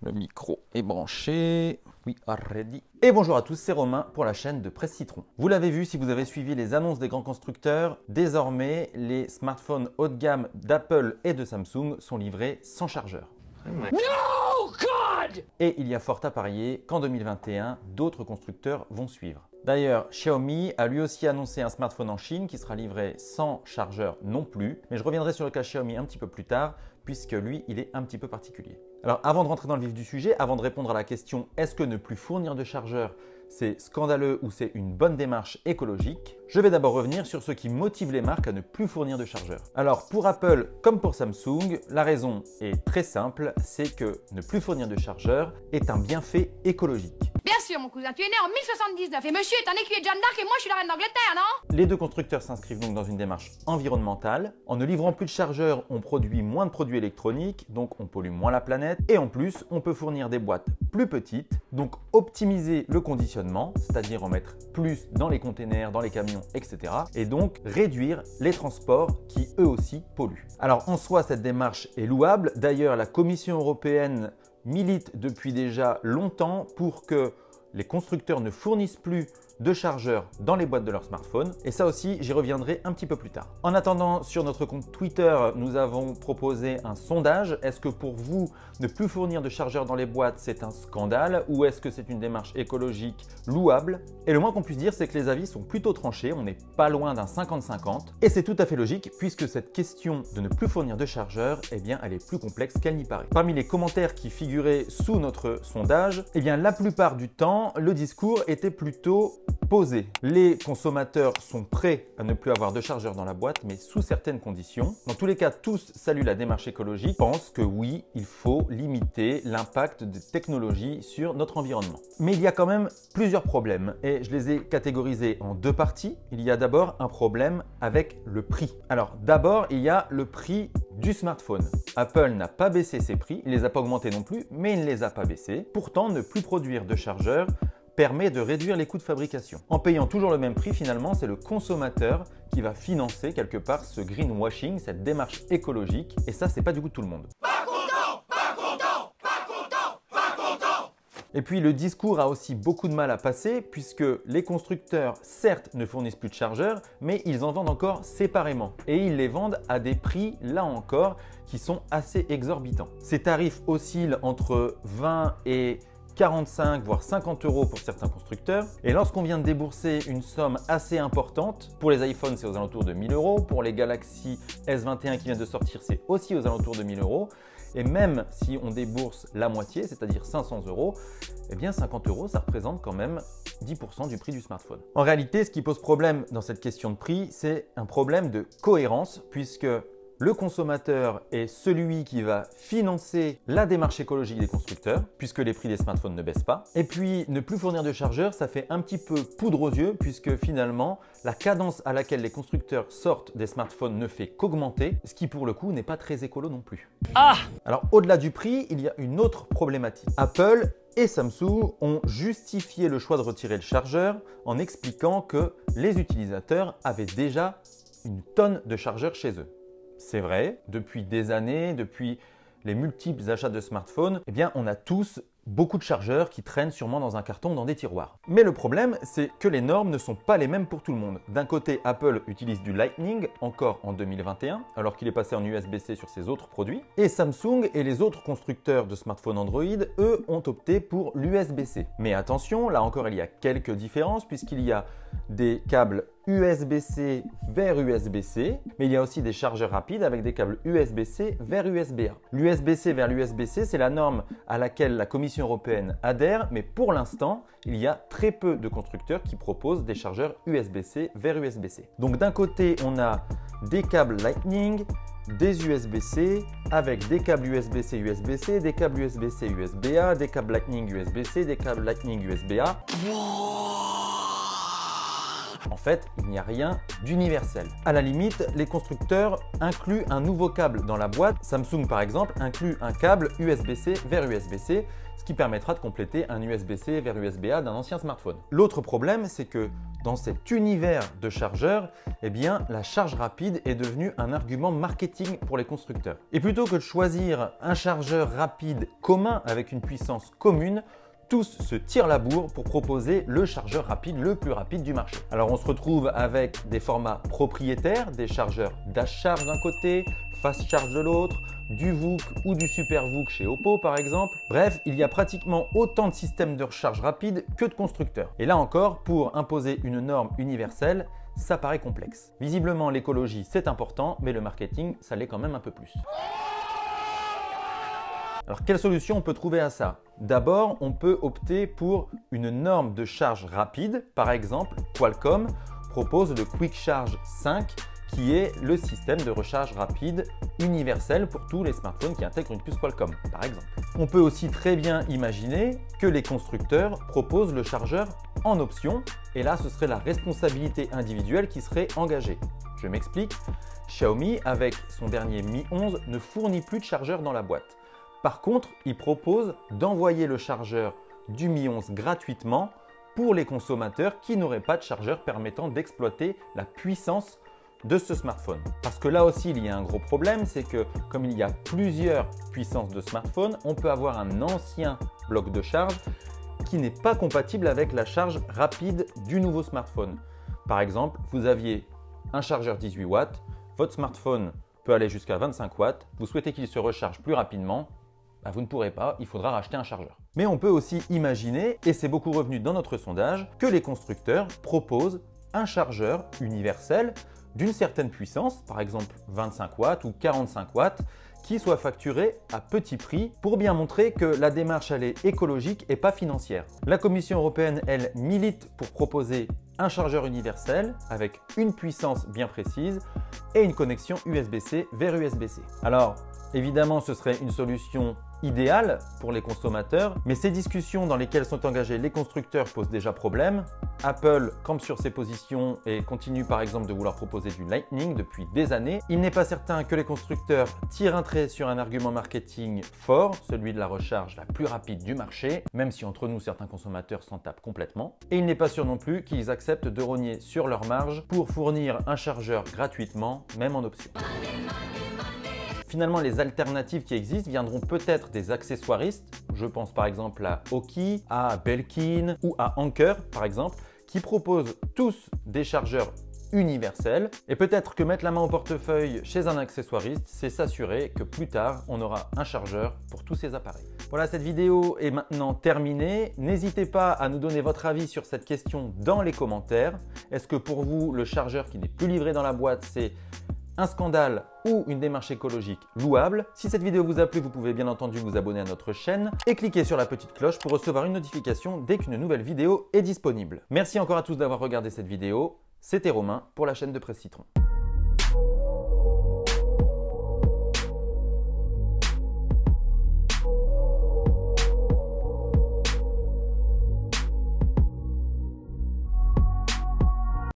Le micro est branché. We are ready. Et bonjour à tous, c'est Romain pour la chaîne de Presse Citron. Vous l'avez vu si vous avez suivi les annonces des grands constructeurs, désormais les smartphones haut de gamme d'Apple et de Samsung sont livrés sans chargeur. No, God! Et il y a fort à parier qu'en 2021, d'autres constructeurs vont suivre. D'ailleurs, Xiaomi a lui aussi annoncé un smartphone en Chine qui sera livré sans chargeur non plus. Mais je reviendrai sur le cas Xiaomi un petit peu plus tard, puisque lui, il est un petit peu particulier. Alors avant de rentrer dans le vif du sujet, avant de répondre à la question « Est-ce que ne plus fournir de chargeur, c'est scandaleux ou c'est une bonne démarche écologique ?» Je vais d'abord revenir sur ce qui motive les marques à ne plus fournir de chargeur. Alors pour Apple comme pour Samsung, la raison est très simple, c'est que ne plus fournir de chargeur est un bienfait écologique. Bien sûr, mon cousin, tu es né en 1079 et monsieur est un écuyer de Jeanne d'Arc et moi je suis la reine d'Angleterre, non? Les deux constructeurs s'inscrivent donc dans une démarche environnementale. En ne livrant plus de chargeurs, on produit moins de produits électroniques, donc on pollue moins la planète. Et en plus, on peut fournir des boîtes plus petites, donc optimiser le conditionnement, c'est-à-dire en mettre plus dans les containers, dans les camions, etc. Et donc réduire les transports qui eux aussi polluent. Alors en soi, cette démarche est louable. D'ailleurs, la Commission européenne milite depuis déjà longtemps pour que les constructeurs ne fournissent plus de chargeurs dans les boîtes de leurs smartphones. Et ça aussi, j'y reviendrai un petit peu plus tard. En attendant, sur notre compte Twitter, nous avons proposé un sondage. Est-ce que pour vous, ne plus fournir de chargeurs dans les boîtes, c'est un scandale ou est-ce que c'est une démarche écologique louable? Et le moins qu'on puisse dire, c'est que les avis sont plutôt tranchés. On n'est pas loin d'un 50-50. Et c'est tout à fait logique puisque cette question de ne plus fournir de chargeurs, eh bien, elle est plus complexe qu'elle n'y paraît. Parmi les commentaires qui figuraient sous notre sondage, eh bien, la plupart du temps, le discours était plutôt posé. Les consommateurs sont prêts à ne plus avoir de chargeur dans la boîte, mais sous certaines conditions. Dans tous les cas, tous saluent la démarche écologique, pensent que oui, il faut limiter l'impact des technologies sur notre environnement. Mais il y a quand même plusieurs problèmes et je les ai catégorisés en deux parties. Il y a d'abord un problème avec le prix. Alors d'abord, il y a le prix du smartphone. Apple n'a pas baissé ses prix, il ne les a pas augmentés non plus, mais il ne les a pas baissés. Pourtant, ne plus produire de chargeurs permet de réduire les coûts de fabrication. En payant toujours le même prix, finalement, c'est le consommateur qui va financer quelque part ce greenwashing, cette démarche écologique. Et ça, c'est pas du goût de tout le monde. Pas content, pas content, pas content, pas content. Et puis le discours a aussi beaucoup de mal à passer puisque les constructeurs, certes, ne fournissent plus de chargeurs, mais ils en vendent encore séparément. Et ils les vendent à des prix, là encore, qui sont assez exorbitants. Ces tarifs oscillent entre 20 et 45 voire 50 € pour certains constructeurs. Et lorsqu'on vient de débourser une somme assez importante, pour les iPhones c'est aux alentours de 1000 €, pour les Galaxy S21 qui viennent de sortir c'est aussi aux alentours de 1000 €. Et même si on débourse la moitié, c'est-à-dire 500 €, eh bien 50 € ça représente quand même 10% du prix du smartphone. En réalité, ce qui pose problème dans cette question de prix, c'est un problème de cohérence puisque le consommateur est celui qui va financer la démarche écologique des constructeurs, puisque les prix des smartphones ne baissent pas. Et puis, ne plus fournir de chargeurs, ça fait un petit peu poudre aux yeux, puisque finalement, la cadence à laquelle les constructeurs sortent des smartphones ne fait qu'augmenter, ce qui pour le coup n'est pas très écolo non plus. Alors, au-delà du prix, il y a une autre problématique. Apple et Samsung ont justifié le choix de retirer le chargeur en expliquant que les utilisateurs avaient déjà une tonne de chargeurs chez eux. C'est vrai, depuis des années, depuis les multiples achats de smartphones, eh bien, on a tous beaucoup de chargeurs qui traînent sûrement dans un carton ou dans des tiroirs. Mais le problème, c'est que les normes ne sont pas les mêmes pour tout le monde. D'un côté, Apple utilise du Lightning, encore en 2021, alors qu'il est passé en USB-C sur ses autres produits. Et Samsung et les autres constructeurs de smartphones Android, eux, ont opté pour l'USB-C. Mais attention, là encore, il y a quelques différences, puisqu'il y a des câbles USB-C vers USB-C, mais il y a aussi des chargeurs rapides avec des câbles USB-C vers USB-A. L'USB-C vers l'USB-C, c'est la norme à laquelle la Commission européenne adhère, mais pour l'instant, il y a très peu de constructeurs qui proposent des chargeurs USB-C vers USB-C. Donc d'un côté, on a des câbles Lightning, des USB-C avec des câbles USB-C USB-C, des câbles USB-C USB-A, des câbles Lightning USB-C, des câbles Lightning USB-A. En fait, il n'y a rien d'universel. À la limite, les constructeurs incluent un nouveau câble dans la boîte. Samsung par exemple inclut un câble USB-C vers USB-C, ce qui permettra de compléter un USB-C vers USB-A d'un ancien smartphone. L'autre problème, c'est que dans cet univers de chargeurs, eh bien, la charge rapide est devenue un argument marketing pour les constructeurs. Et plutôt que de choisir un chargeur rapide commun avec une puissance commune, tous se tirent la bourre pour proposer le chargeur rapide le plus rapide du marché. Alors on se retrouve avec des formats propriétaires, des chargeurs dash charge d'un côté, fast charge de l'autre, du VOOC ou du Super VOOC chez Oppo par exemple. Bref, il y a pratiquement autant de systèmes de recharge rapide que de constructeurs. Et là encore, pour imposer une norme universelle, ça paraît complexe. Visiblement, l'écologie c'est important, mais le marketing, ça l'est quand même un peu plus. Alors, quelle solution on peut trouver à ça? D'abord, on peut opter pour une norme de charge rapide. Par exemple, Qualcomm propose le Quick Charge 5 qui est le système de recharge rapide universel pour tous les smartphones qui intègrent une puce Qualcomm, par exemple. On peut aussi très bien imaginer que les constructeurs proposent le chargeur en option et là, ce serait la responsabilité individuelle qui serait engagée. Je m'explique. Xiaomi, avec son dernier Mi 11, ne fournit plus de chargeur dans la boîte. Par contre, il propose d'envoyer le chargeur du Mi 11 gratuitement pour les consommateurs qui n'auraient pas de chargeur permettant d'exploiter la puissance de ce smartphone. Parce que là aussi, il y a un gros problème, c'est que comme il y a plusieurs puissances de smartphone, on peut avoir un ancien bloc de charge qui n'est pas compatible avec la charge rapide du nouveau smartphone. Par exemple, vous aviez un chargeur 18 watts, votre smartphone peut aller jusqu'à 25 watts, vous souhaitez qu'il se recharge plus rapidement, vous ne pourrez pas, il faudra racheter un chargeur. Mais on peut aussi imaginer, et c'est beaucoup revenu dans notre sondage, que les constructeurs proposent un chargeur universel d'une certaine puissance, par exemple 25 watts ou 45 watts, qui soit facturé à petit prix pour bien montrer que la démarche elle est écologique et pas financière. La Commission européenne, elle, milite pour proposer un chargeur universel avec une puissance bien précise et une connexion USB-C vers USB-C. Alors, évidemment, ce serait une solution idéale pour les consommateurs, mais ces discussions dans lesquelles sont engagés les constructeurs posent déjà problème. Apple campe sur ses positions et continue par exemple de vouloir proposer du Lightning depuis des années. Il n'est pas certain que les constructeurs tirent un trait sur un argument marketing fort, celui de la recharge la plus rapide du marché, même si entre nous certains consommateurs s'en tapent complètement. Et il n'est pas sûr non plus qu'ils acceptent de rogner sur leur marge pour fournir un chargeur gratuitement, même en option. Finalement, les alternatives qui existent viendront peut-être des accessoiristes. Je pense par exemple à Oki, à Belkin ou à Anker par exemple, qui proposent tous des chargeurs universels. Et peut-être que mettre la main au portefeuille chez un accessoiriste, c'est s'assurer que plus tard, on aura un chargeur pour tous ces appareils. Voilà, cette vidéo est maintenant terminée. N'hésitez pas à nous donner votre avis sur cette question dans les commentaires. Est-ce que pour vous, le chargeur qui n'est plus livré dans la boîte, c'est un scandale ou une démarche écologique louable? Si cette vidéo vous a plu, vous pouvez bien entendu vous abonner à notre chaîne et cliquer sur la petite cloche pour recevoir une notification dès qu'une nouvelle vidéo est disponible. Merci encore à tous d'avoir regardé cette vidéo. C'était Romain pour la chaîne de Presse Citron.